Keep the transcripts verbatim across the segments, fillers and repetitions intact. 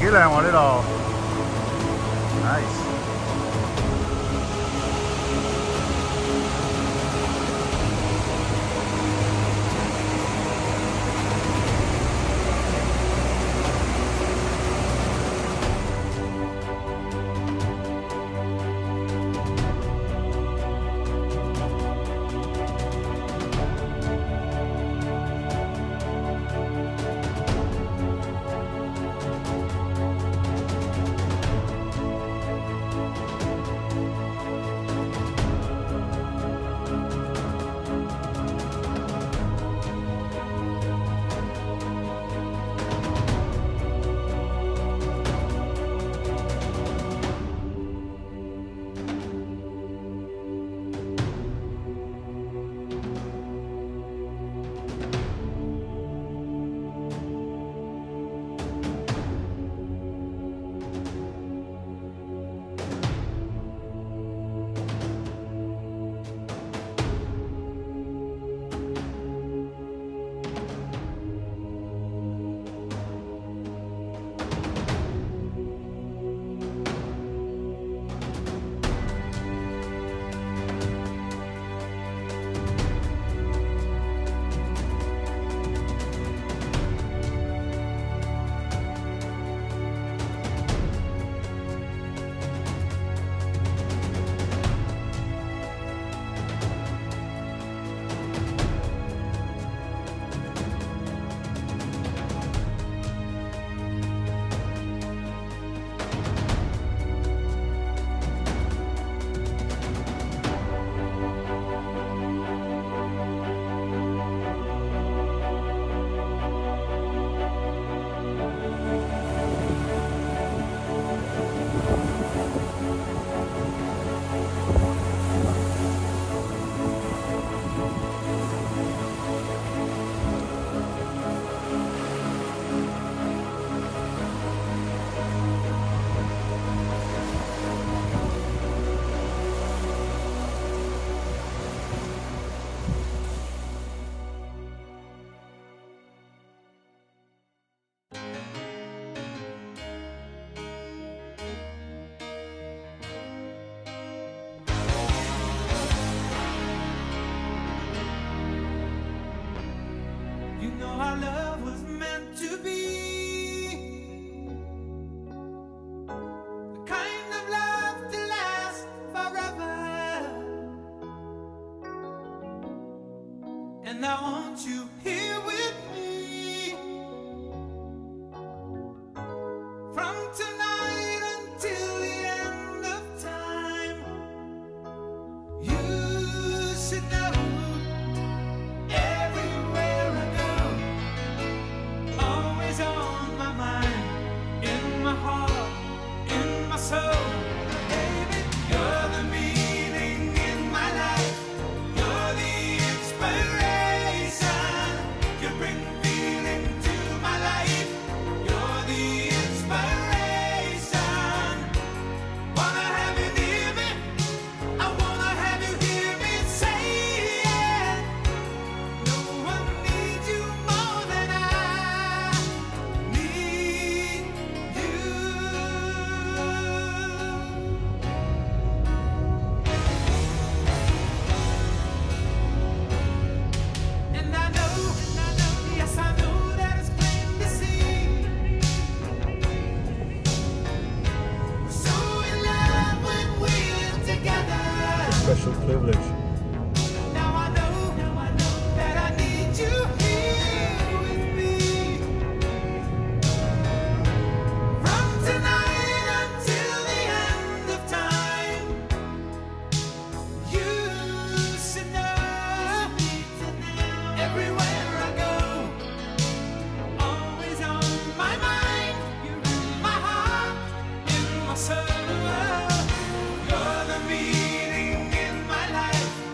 幾靚喎呢度 ，nice。 Our love was meant to be the kind of love to last forever, and I want you here with me from tonight until the end of time. You should know everywhere I go, on my mind, in my heart, in my soul. Baby, you're the meaning in my life. You're the inspiration. You bring feeling to my life. You're the inspiration. Wanna have you near me? I wanna have you hear me say it. No one needs you more than I. Special privilege. Now I know, now I know that I need you here with me from tonight until the end of time. You should know everywhere I go, always on my mind. You're in my heart, in my soul. You're the meaning in my life.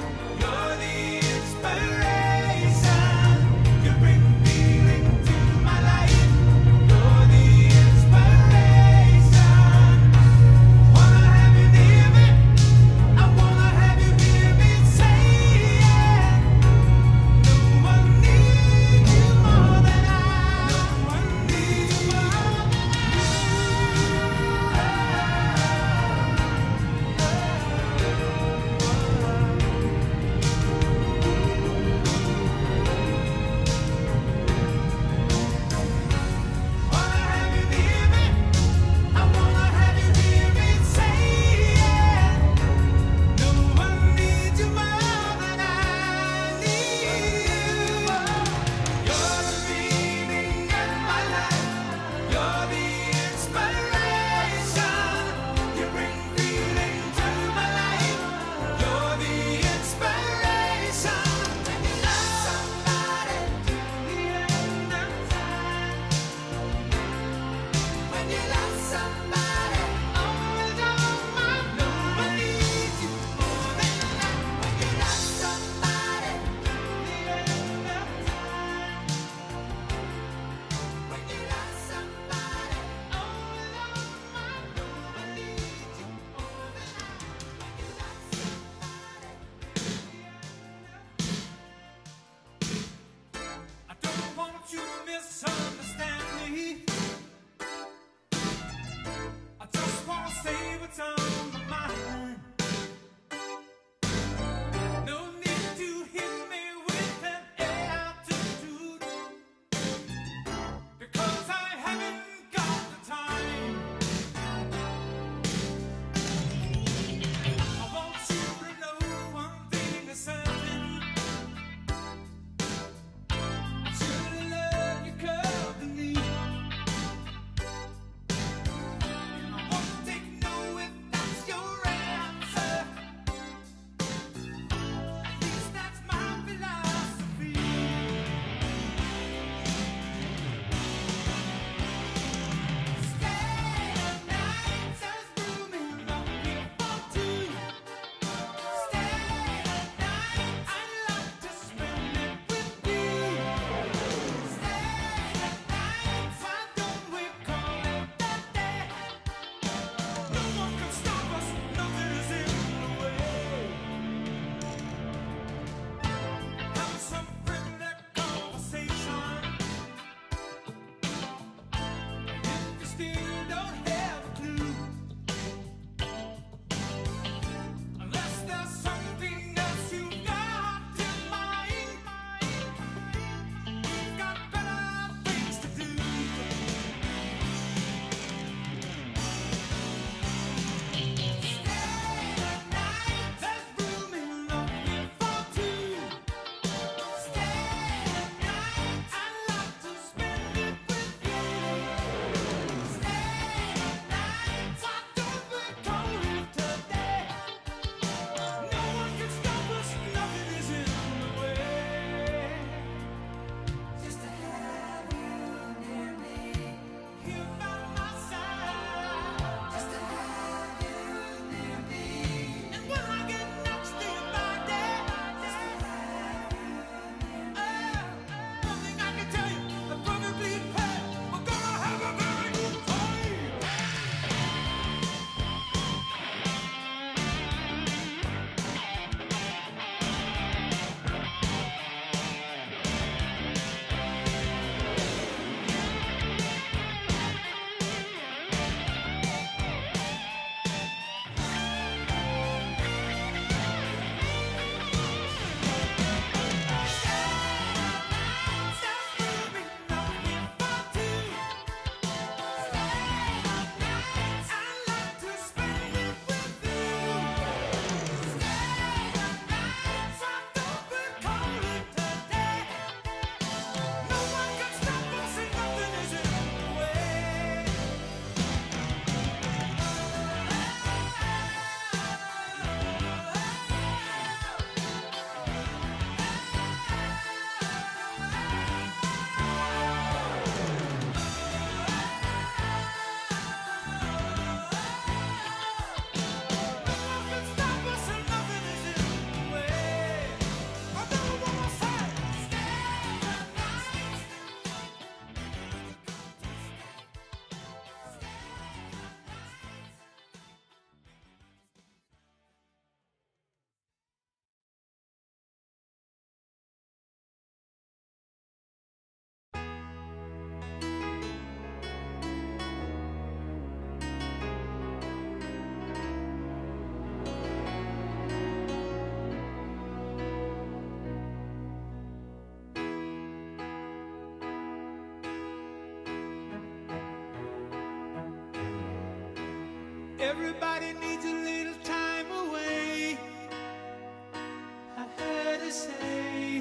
Everybody needs a little time away. I heard her say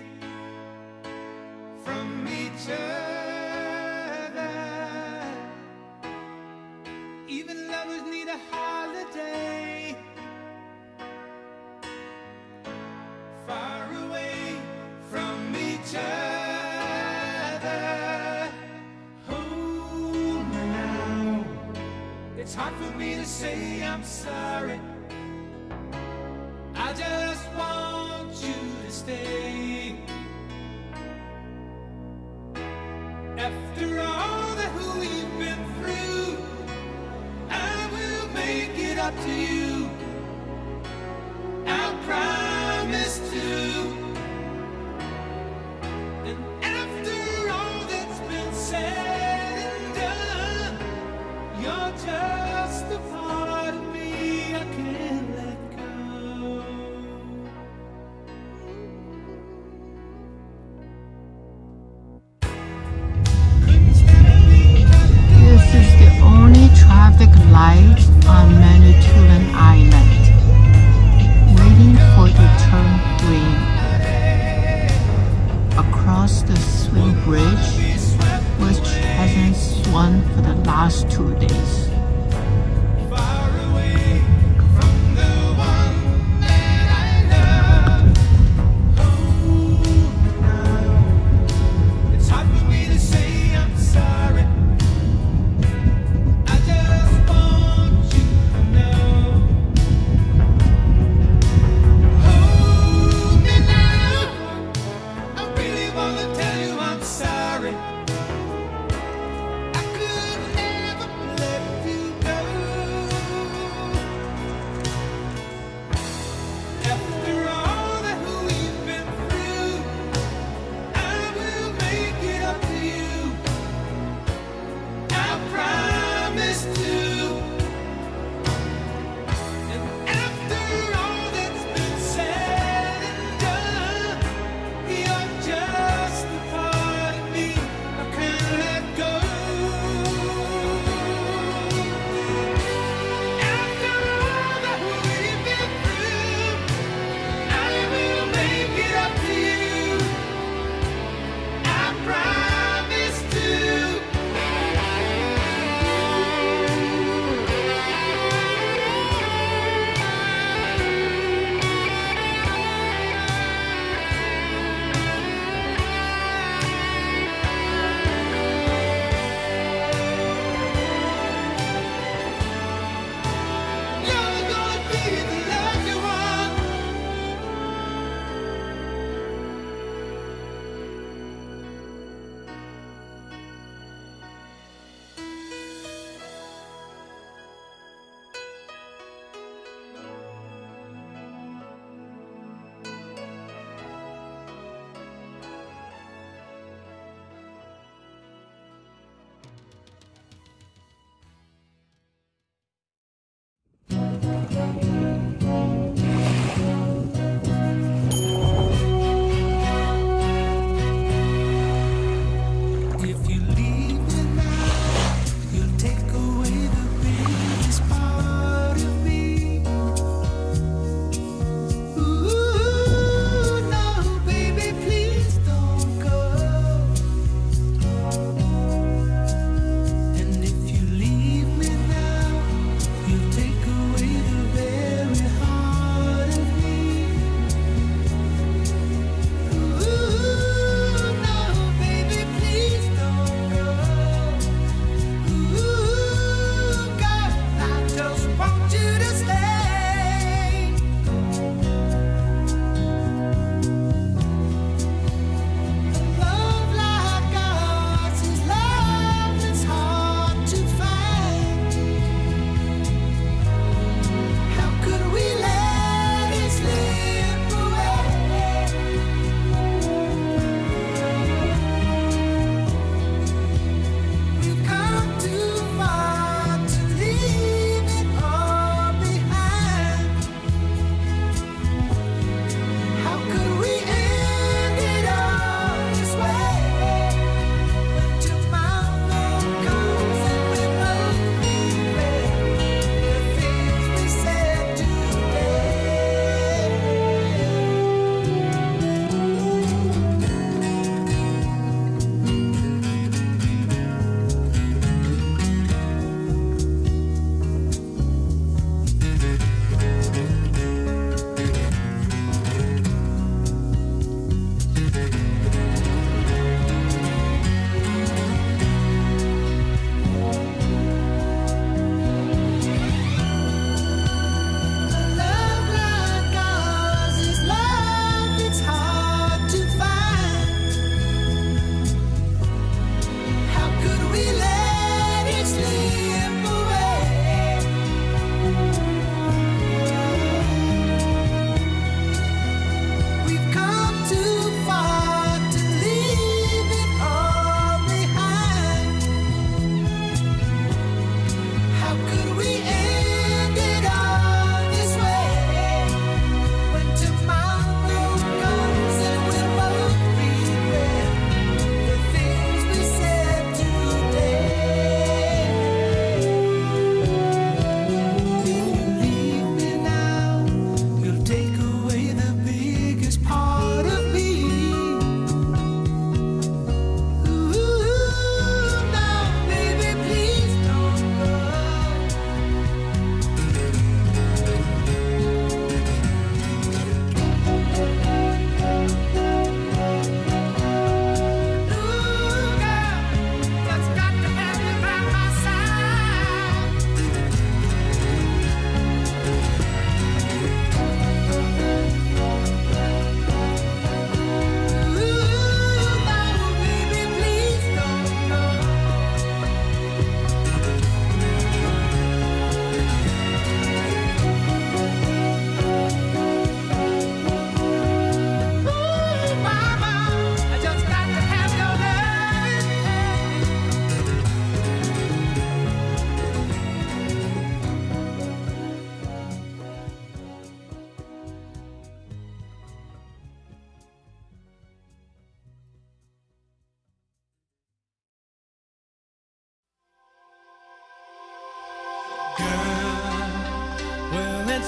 from each other. Even lovers need a holiday. Far away from each other. Hold me now. It's hard for me to say I'm sorry. I just want you to stay. After all that we've been through, I will make it up to you. I promise to. And after all that's been said and done, you're just a part of me I can't let go. This is the only traffic light on Manitoulin Island, waiting for the turn green. Across the swing bridge, which hasn't swung for the last two days. Far away from the one that I love. Hold me now. It's hard for me to say I'm sorry. I just want you to know. Hold me now. I really wanna tell you I'm sorry. I could never let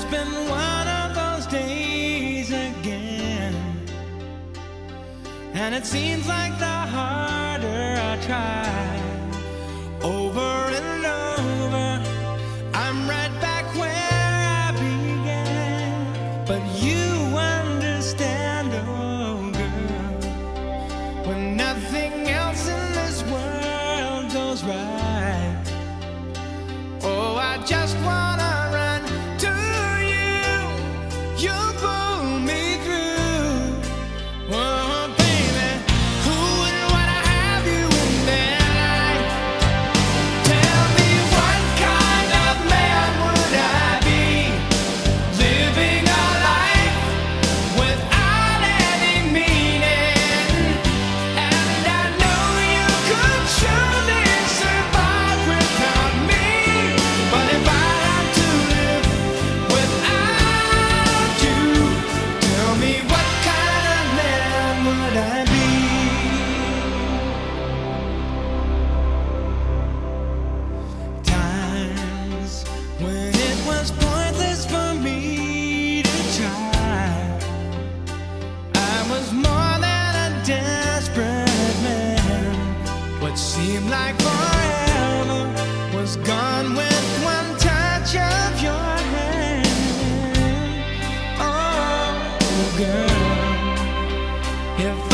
been one of those days again, and it seems like the harder I try, over and over, I'm right back where I began. But you understand, oh girl, when nothing else in this world goes right. Oh, I just wanna run to you, you pull me through. Oh, baby, who wouldn't wanna have you in their life? Tell me, what kind of man would I be, living a life without any meaning? And I know you could surely survive without me, but if I had to live without you, tell me, what kind of man would I be? Times when it was pointless for me to try, I was more than a desperate man. What seemed like forever was gone with one touch of your hand. Oh, girl, if